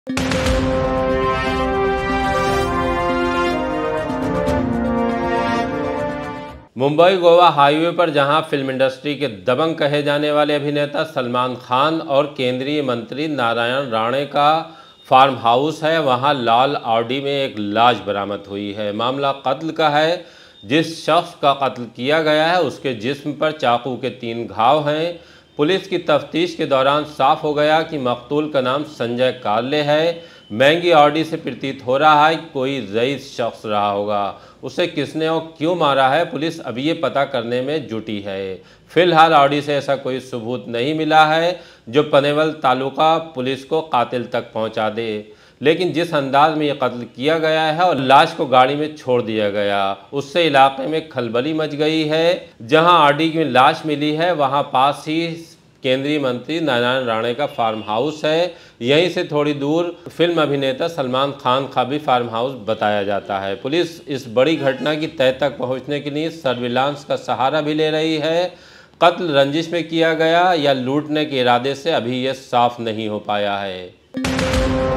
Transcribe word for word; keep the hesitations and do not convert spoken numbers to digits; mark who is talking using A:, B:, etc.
A: Mumbai Goa highway पर जहां film industry के दबंग कहे जाने वाले अभिनेता सलमान खान और केंद्रीय मंत्री नारायण राणे का फार्म हाउस है, वहां लाल ऑडी में एक लाश बरामद हुई है। मामला कत्ल का है। जिस शख्स का कत्ल किया गया है उसके जिस्म पर चाकू के तीन घाव हैं। पुलिस की तफ्तीश के दौरान साफ हो गया कि मकतूल का नाम संजय कार्ले है। महंगी ऑडी से प्रतीत हो रहा है कि कोई रईस शख्स रहा होगा। उसे किसने और क्यों मारा है, पुलिस अभी ये पता करने में जुटी है। फिलहाल ऑडी से ऐसा कोई सबूत नहीं मिला है जो पनेवल तालुका पुलिस को कातिल तक पहुंचा दे, लेकिन जिस अंदाज में ये कत्ल किया गया है और लाश को गाड़ी में छोड़ दिया गया, उससे इलाके में खलबली मच गई है। जहां ऑडी की लाश मिली है वहां पास ही केंद्रीय मंत्री नारायण राणे का फार्म हाउस है। यहीं से थोड़ी दूर फिल्म अभिनेता सलमान खान का भी फार्म हाउस बताया जाता है। पुलिस इस बड़ी घटना की तह तक पहुंचने के लिए सर्विलांस का सहारा भी ले रही है। कत्ल रंजिश में किया गया या लूटने के इरादे से अभी यह साफ नहीं हो पाया है।